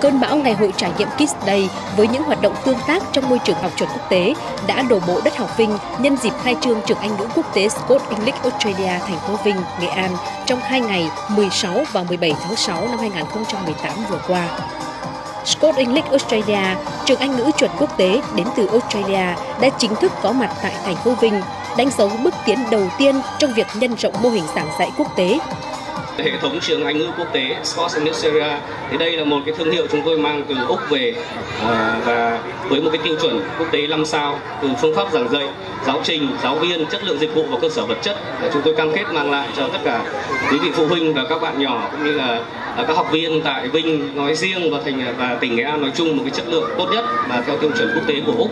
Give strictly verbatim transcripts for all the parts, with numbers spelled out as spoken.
Cơn bão ngày hội trải nghiệm Kids Day với những hoạt động tương tác trong môi trường học chuẩn quốc tế đã đổ bộ đất học Vinh nhân dịp khai trương trường Anh ngữ quốc tế Scott English Australia thành phố Vinh, Nghệ An trong hai ngày mười sáu và mười bảy tháng sáu năm hai nghìn không trăm mười tám vừa qua. Scott English Australia, trường Anh ngữ chuẩn quốc tế đến từ Australia đã chính thức có mặt tại thành phố Vinh, đánh dấu bước tiến đầu tiên trong việc nhân rộng mô hình giảng dạy quốc tế. Hệ thống trường Anh ngữ quốc tế Scott English Australia thì đây là một cái thương hiệu chúng tôi mang từ Úc về à, và với một cái tiêu chuẩn quốc tế năm sao từ phương pháp giảng dạy, giáo trình, giáo viên, chất lượng dịch vụ và cơ sở vật chất chúng tôi cam kết mang lại cho tất cả quý vị phụ huynh và các bạn nhỏ cũng như là các học viên tại Vinh nói riêng và thành và tỉnh Nghệ An nói chung một cái chất lượng tốt nhất và theo tiêu chuẩn quốc tế của Úc.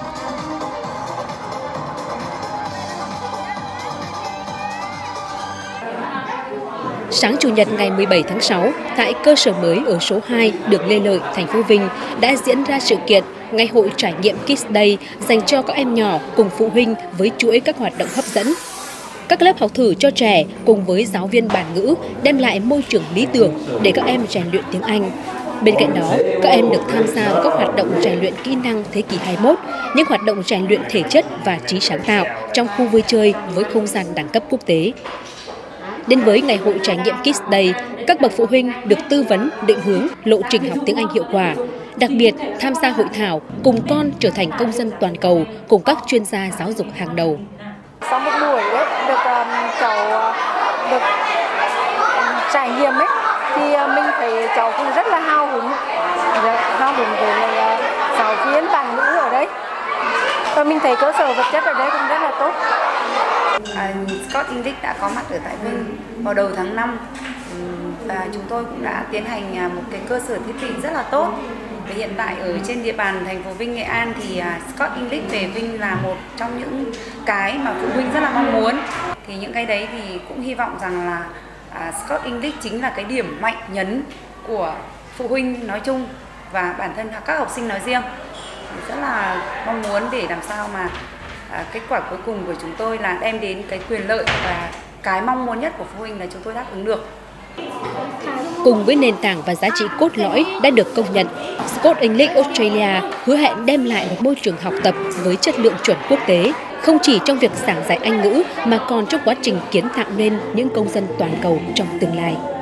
Sáng Chủ nhật ngày mười bảy tháng sáu, tại cơ sở mới ở số hai đường Lê Lợi, thành phố Vinh đã diễn ra sự kiện Ngày hội trải nghiệm Kids Day dành cho các em nhỏ cùng phụ huynh với chuỗi các hoạt động hấp dẫn. Các lớp học thử cho trẻ cùng với giáo viên bản ngữ đem lại môi trường lý tưởng để các em rèn luyện tiếng Anh. Bên cạnh đó, các em được tham gia vào các hoạt động rèn luyện kỹ năng thế kỷ hai mươi mốt, những hoạt động rèn luyện thể chất và trí sáng tạo trong khu vui chơi với không gian đẳng cấp quốc tế. Đến với Ngày hội trải nghiệm Kids Day, các bậc phụ huynh được tư vấn, định hướng, lộ trình học tiếng Anh hiệu quả. Đặc biệt, tham gia hội thảo cùng con trở thành công dân toàn cầu cùng các chuyên gia giáo dục hàng đầu. Sau một buổi đấy, được um, cháu được um, trải nghiệm ấy, thì uh, mình thấy cháu cũng rất là hào hứng, hào hứng với uh, giáo viên bản ngữ ở đây. Và mình thấy cơ sở vật chất ở đây cũng rất là tốt. À, Scott English đã có mặt ở tại Vinh vào đầu tháng năm và chúng tôi cũng đã tiến hành một cái cơ sở thiết bị rất là tốt. Và hiện tại ở trên địa bàn thành phố Vinh, Nghệ An thì Scott English về Vinh là một trong những cái mà phụ huynh rất là mong muốn. Thì những cái đấy thì cũng hy vọng rằng là à, Scott English chính là cái điểm mạnh nhấn của phụ huynh nói chung và bản thân các học sinh nói riêng. Rất là mong muốn để làm sao mà À, kết quả cuối cùng của chúng tôi là đem đến cái quyền lợi và cái mong muốn nhất của phụ huynh là chúng tôi đáp ứng được. Cùng với nền tảng và giá trị cốt lõi đã được công nhận, Scott English Australia hứa hẹn đem lại một môi trường học tập với chất lượng chuẩn quốc tế, không chỉ trong việc giảng dạy Anh ngữ mà còn trong quá trình kiến tạo nên những công dân toàn cầu trong tương lai.